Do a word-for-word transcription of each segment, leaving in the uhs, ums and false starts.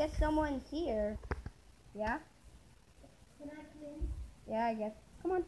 guess someone's here. Yeah? Can I clean? Yeah, I guess. Come on.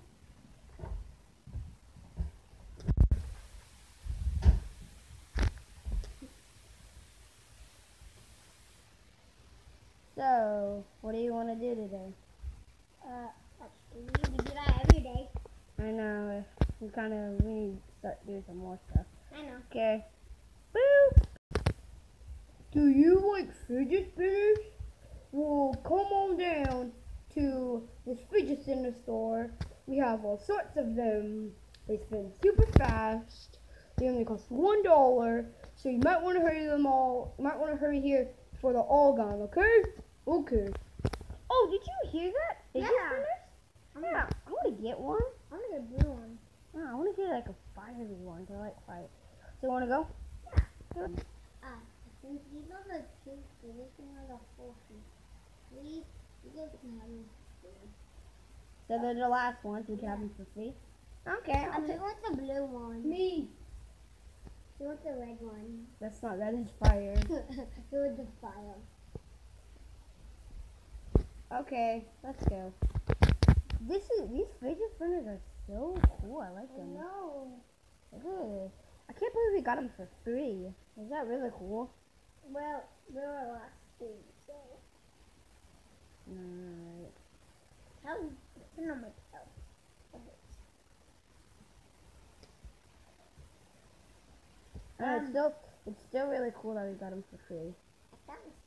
So, what do you want to do today? Uh, we need to do that every day. I know, we kind of, we need to start doing some more stuff. I know. Okay. Boo! Do you like fidget spinners? Well, come on down to this fidget spinner store. We have all sorts of them. They spin super fast. They only cost one dollar. So you might want to hurry them all. You might want to hurry here before they're all gone. Okay? Okay. Oh, did you hear that? Fidget Yeah. spinners? Yeah. I want to get one. I'm gonna get a blue one. Oh, I want to get like a fiery one. I like fire. So you want to go? Uh, since these are the two figures are the whole thing, please, you guys can have them for free. So they're the last ones. We can have them for free. Okay. I'll Um, take who wants the blue one? me. Who wants the red one? That's not. That is fire. Who wants the fire? Okay, let's go. This is these fidget spinners are so cool. I like them. No. Look at this. I can't believe we got them for free. Is that really cool? Well, there are last two, so. Alright. How? Spin on my tail. Uh, it's Um, still, it's still really cool that we got them for free. That was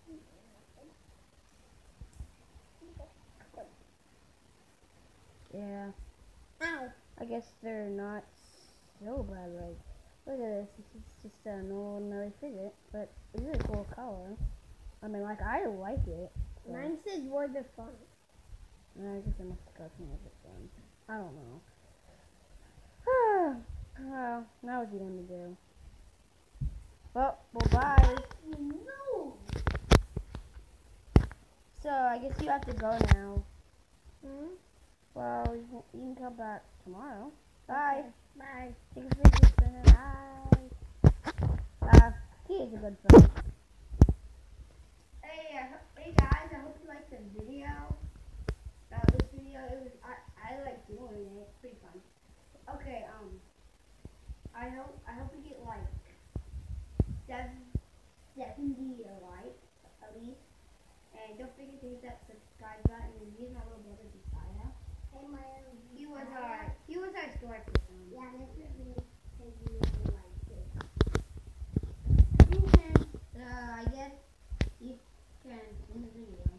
Yeah. Ow. I guess they're not so bad. Like, look at this. This is just an ordinary fidget, but it's a really cool color. I mean, like, I like it. So. Mine says word of fun. I guess I must have got some of it done. I don't know. Well, now what's he gonna do? Well, well, bye. No. So, I guess you have to go now. Hmm? Well, you can, you can come back tomorrow. Bye. Bye. Take a fidget spinner. Bye. Uh, he is a good friend. Hey, uh, hey guys, I hope you liked the video. Uh, this video, it was, I, I like doing it. It's pretty fun. Okay, um, I hope, I hope we get like seven, seventy likes at least. And don't forget to hit that subscribe button. And here's my little brother Josiah. Hey, my He was our, he was our store person. Yeah, this is me. Say you like this. You can, uh, I guess you can end the video.